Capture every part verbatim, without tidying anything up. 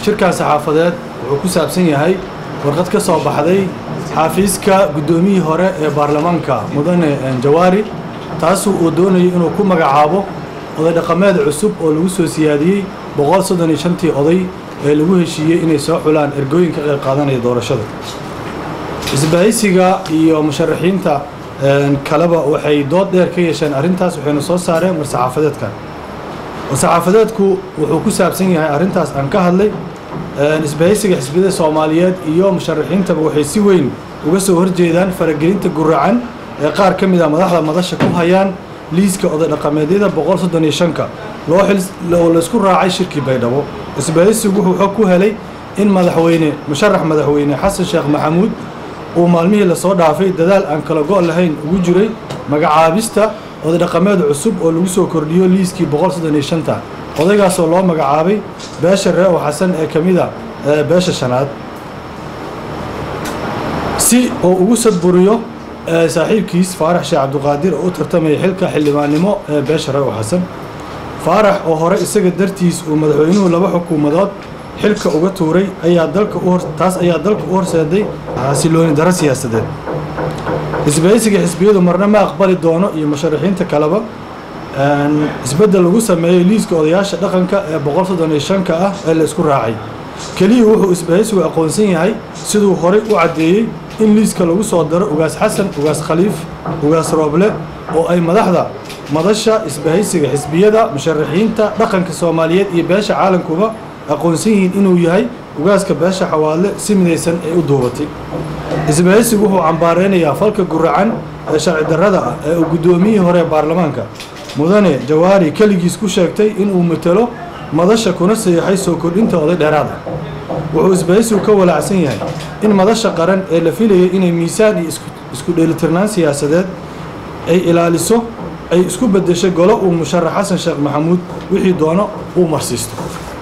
shirkan saxaafadeed wuxuu ku saabsan yahay warqad ka soo baxday xafiiska gudoomiyihii hore ee baarlamaanka mudane Jawaari taasoo uu doonayay inuu ku magacaabo oday dhaqameed cusub oo lagu soo siyaadiyay boqol soddon iyo shan oday ee lagu heshiiyay inay soo xulaan ergooyinka ay qaadanaya doorashada. Isbahaysiga iyo musharaxiinta kalaba waxay dood dheer ka yeesheen arrintaas waxayna soo saareen war saxaafadeedkan. saxaafadeedku wuxuu ku saabsan yahay arrintaas aan ka hadlay isbahaysiga xisbiyada Soomaaliyeed iyo musharaxiintaba waxay si weyn uga soo horjeedaan faragelinta guracan ee qaar ka mid ah madaxda madasha ku hayaan liiska oday dhaqameedyada boqol soddon iyo shan loo xil la isku raacay shirkii Baydhabo. Isbahaysigu wuxuu xog ku helay in madaxweyne musharax madaxweyne Xasan Sheekh Maxamuud uu maalmihii la soo dhaafay dadaal aan kala go' lahayn ugu jiray magacaabista oday dhaqameed cusub oo lagu soo kordhiyo liiskii boqol soddon iyo shan odaygaas oo loo magacaabay beesha reer Xasan ee kamida beesha shanaad si oo ugu sadburiyo saaxiibkiis Faarax Sheekh Cabduqaadir oo u tartamay xilka xildhibaannimo ee beesha reer Xasan. Faarax oo hore isaga dartiis uu madaxweynuhu laba xukuumadood xilka uga tuuray ayaa dalka u hor taas ayaa dalka u horseeday xasilooni darro siyaasadeed. isbahaysiga xisbiyadu marna ma aqbali doono iyo musharaxiinta kaleba isbedel lagu sameeyay liiska odayaasha dhaqanka ee boqol soddon iyo shan ah ee la isku raacay. kaliya wuxuu isbahaysigu aqoonsan yahay sidoo hore u cadeeyay in liiska lagu soo daro ugaas Xasan, ugaas Khaliif, ugaas Rooble oo ay madaxda madasha isbahaysiga xisbiyada musharaxiinta dhaqanka Soomaaliyeed iyo beesha caalamkuba aqoonsan yihiin inuu yahay ugaaska beesha Xawaale si midaysan ay u duubatay. isbahaysigu wuxuu cambaareynaya falka guracan ee sharci darrada ah ee gudoomiyihii hore ee baarlamaanka mudane Jawaari kaligiis ku sheegtay in uu matalo madasha kuna sayaxay soo kordhinta oday dheeraad ah. wuxuu isbahaysigu ka walaacsan yahay in madasha qaran ee la filayay inay miisaan iyo isku dheelitirnaan siyaasadeed ay ilaaliso ay isku bedeshay golo uu musharax Xasan Sheekh Maxamuud wixii doono uu marsiisto.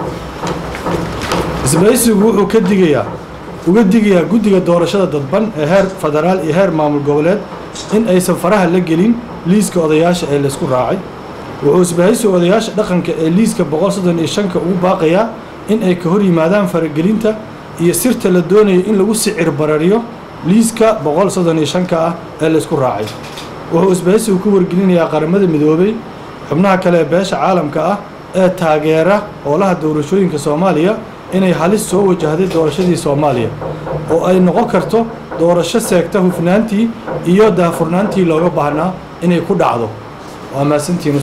isbahaysigu wuxuu ka digayaa uga digayaa guddiga doorashada dadban ee heer federaal iyo heer maamul goboleed in aysan faraha la gelin liiska odayaasha ee la isku raacay. wuxuu isbahaysigu odayaasha dhaqanka ee liiska boqol soddon iyo shan ugu baaqayaa in ay ka hor yimaadaan faragelinta iyo sirta la doonayo in lagu sicir barariyo liiska boqol soddon iyo shan ah ee la isku raacay. wuxuu isbahaysigu ku wargelinayaa qaramada midoobay xubnaha kale ee beesha caalamka ah ee taageera howlaha doorashooyinka Soomaaliya inay halis soo wajahday doorashadii Soomaaliya oo ay noqon karto doorasho seegta hufnaantii iyo daahfurnaantii looga baahnaa inay ku dhacdo. waa maasantiin.